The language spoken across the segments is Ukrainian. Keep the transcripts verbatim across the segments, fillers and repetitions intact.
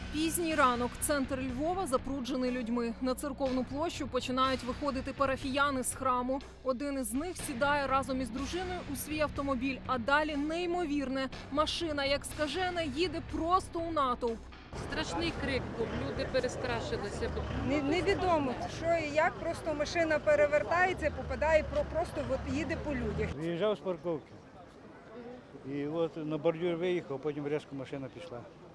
Пізній ранок. Центр Львова запруджений людьми. На церковну площу починають виходити парафіяни з храму. Один із них сідає разом із дружиною у свій автомобіль, а далі неймовірне. Машина, як скажена, їде просто у натовп. Страшний крик був, люди перестрашилися. Не- Невідомо, що і як, просто машина перевертається, попадає, про- просто от їде по людях. Виїжджав з парковки. І от на бордюр виїхав, потім різко машина пішла.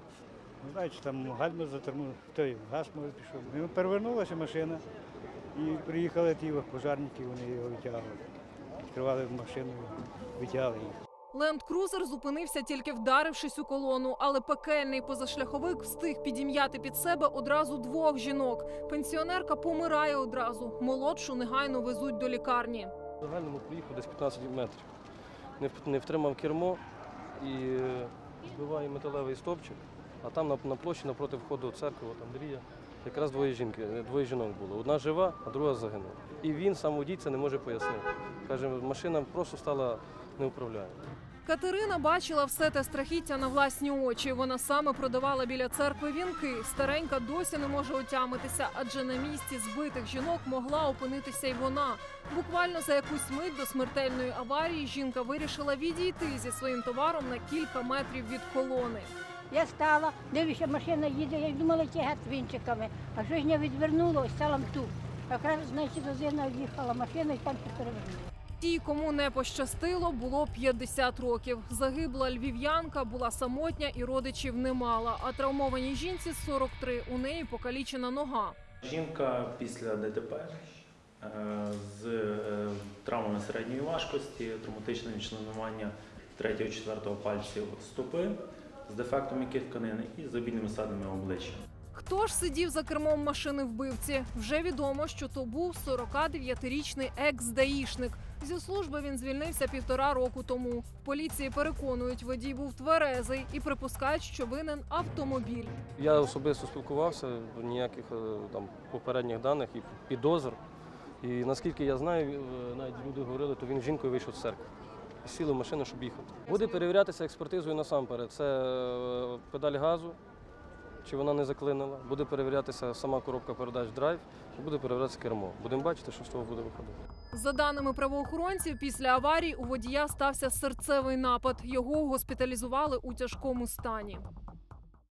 Не знаю, чи там гальма затормозив, той газ може пішов. І перевернулася машина і приїхали ті пожарники, вони його витягли. Відкривали машину, витягли їх. Ленд-крузер зупинився, тільки вдарившись у колону, але пекельний позашляховик встиг підім'яти під себе одразу двох жінок. Пенсіонерка помирає одразу, молодшу негайно везуть до лікарні. В загальному проїхав десь п'ятнадцять метрів. Не, в- не втримав кермо і е, збиває металевий стовпчик, а там на, на площі напроти входу церкви, от Андрія, якраз двоє жінки, е, двоє жінок було. Одна жива, а друга загинула. І він, сам водій, це не може пояснити. Каже, машина просто стала неуправляємою. Катерина бачила все те страхіття на власні очі. Вона саме продавала біля церкви вінки. Старенька досі не може отямитися, адже на місці збитих жінок могла опинитися й вона. Буквально за якусь мить до смертельної аварії жінка вирішила відійти зі своїм товаром на кілька метрів від колони. Я стала, дивлюся, машина їде, я думала, тягати з вінчиками. А що ж я відвернула, ось стала тут. Якраз, значить, розина в'їхала машина і там ще перевернула. Тій, кому не пощастило, було п'ятдесят років. Загибла львів'янка, була самотня і родичів не мала. А травмованій жінці сорок три, у неї покалічена нога. Жінка після ДТП е, з е, травмами середньої важкості, травматичне відчленування третього-четвертого пальців стопи, з дефектом м'яких тканин і з обідними ссадинами обличчя. Хто ж сидів за кермом машини вбивці? Вже відомо, що то був сорокадев'ятирічний екс-даїшник. Зі служби він звільнився півтора року тому. В поліції переконують, водій був тверезий і припускають, що винен автомобіль. Я особисто спілкувався, ніяких е, там попередніх даних і підозр. І наскільки я знаю, е, навіть люди говорили, то він з жінкою вийшов з церкви. І сіли в машину, щоб їхати. Буде перевірятися експертизою насамперед. Це е, педаль газу, чи вона не заклинила. Буде перевірятися сама коробка передач драйв, і буде перевірятися кермо. Будемо бачити, що з того буде виходити. За даними правоохоронців, після аварії у водія стався серцевий напад. Його госпіталізували у тяжкому стані.